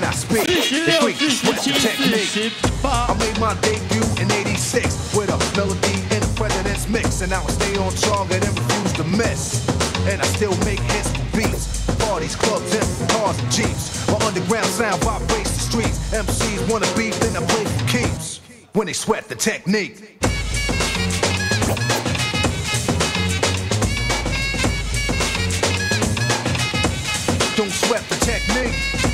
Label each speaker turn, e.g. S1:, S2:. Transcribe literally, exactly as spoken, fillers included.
S1: I speak. The freak, sweat the technique. I made my debut in eighty-six with a melody in the president's mix, and now I stay on target and refuse to miss. And I still make hits for beats, parties, clubs, and cars and jeeps. My underground sound vibrates the streets. M Cs wanna beef, then I play for keeps. When they sweat the technique. Don't sweat the technique.